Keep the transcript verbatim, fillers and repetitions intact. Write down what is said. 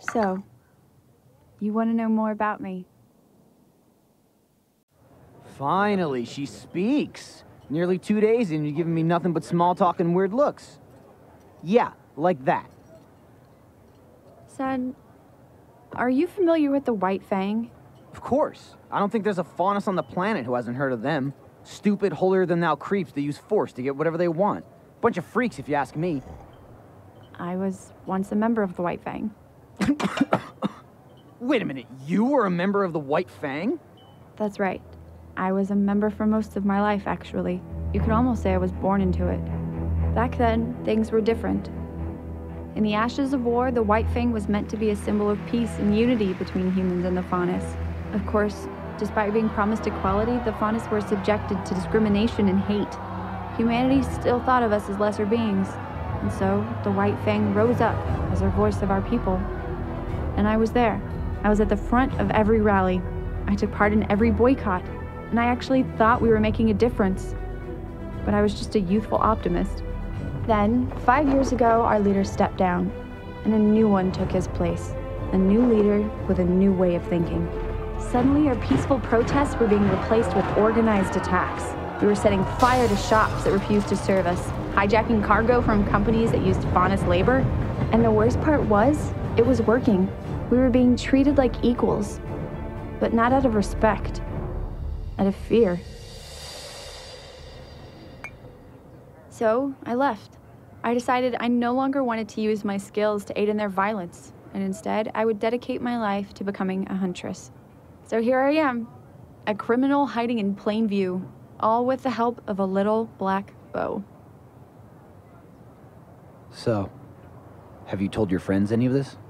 So, you want to know more about me? Finally, she speaks. Nearly two days and you're giving me nothing but small talk and weird looks. Yeah, like that. Son, are you familiar with the White Fang? Of course. I don't think there's a faunus on the planet who hasn't heard of them. Stupid, holier-than-thou creeps that use force to get whatever they want. Bunch of freaks, if you ask me. I was once a member of the White Fang. Wait a minute, you were a member of the White Fang? That's right. I was a member for most of my life, actually. You could almost say I was born into it. Back then, things were different. In the ashes of war, the White Fang was meant to be a symbol of peace and unity between humans and the faunus. Of course, despite being promised equality, the faunus were subjected to discrimination and hate. Humanity still thought of us as lesser beings, and so the White Fang rose up as a voice of our people. And I was there. I was at the front of every rally. I took part in every boycott, and I actually thought we were making a difference. But I was just a youthful optimist. Then, five years ago, our leader stepped down, and a new one took his place. A new leader with a new way of thinking. Suddenly, our peaceful protests were being replaced with organized attacks. We were setting fire to shops that refused to serve us, hijacking cargo from companies that used faunus labor. And the worst part was, it was working. We were being treated like equals, but not out of respect, out of fear. So, I left. I decided I no longer wanted to use my skills to aid in their violence, and instead, I would dedicate my life to becoming a huntress. So here I am, a criminal hiding in plain view, all with the help of a little black bow. So, have you told your friends any of this?